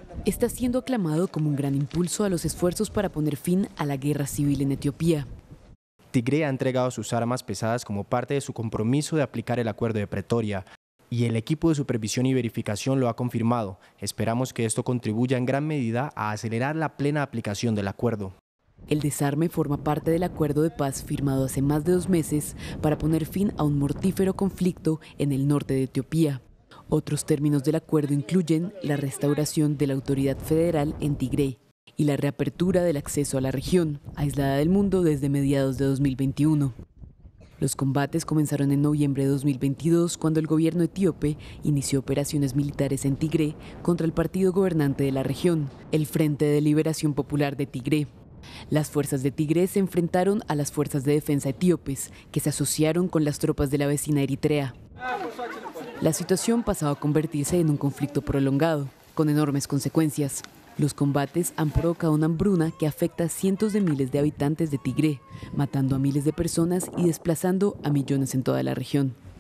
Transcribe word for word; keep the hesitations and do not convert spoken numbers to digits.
está siendo aclamado como un gran impulso a los esfuerzos para poner fin a la guerra civil en Etiopía. Tigré ha entregado sus armas pesadas como parte de su compromiso de aplicar el Acuerdo de Pretoria, y el equipo de supervisión y verificación lo ha confirmado. Esperamos que esto contribuya en gran medida a acelerar la plena aplicación del acuerdo. El desarme forma parte del acuerdo de paz firmado hace más de dos meses para poner fin a un mortífero conflicto en el norte de Etiopía. Otros términos del acuerdo incluyen la restauración de la autoridad federal en Tigré y la reapertura del acceso a la región, aislada del mundo desde mediados de dos mil veintiuno. Los combates comenzaron en noviembre de dos mil veintidós, cuando el gobierno etíope inició operaciones militares en Tigré contra el partido gobernante de la región, el Frente de Liberación Popular de Tigré. Las fuerzas de Tigré se enfrentaron a las fuerzas de defensa etíopes, que se asociaron con las tropas de la vecina Eritrea. La situación pasaba a convertirse en un conflicto prolongado, con enormes consecuencias. Los combates han provocado una hambruna que afecta a cientos de miles de habitantes de Tigré, matando a miles de personas y desplazando a millones en toda la región.